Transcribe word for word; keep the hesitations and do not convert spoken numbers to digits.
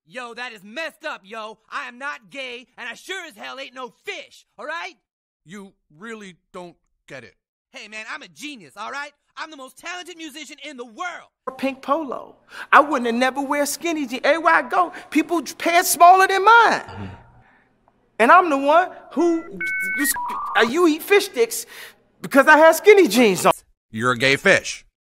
Yo, that is messed up, yo. I am not gay, and I sure as hell ain't no fish, all right? You really don't get it. Hey, man, I'm a genius, all right? I'm the most talented musician in the world. Pink polo. I wouldn't have never wear skinny jeans. Everywhere I go, people pants smaller than mine. Mm. And I'm the one who, you, you eat fish sticks because I have skinny jeans on. You're a gay fish.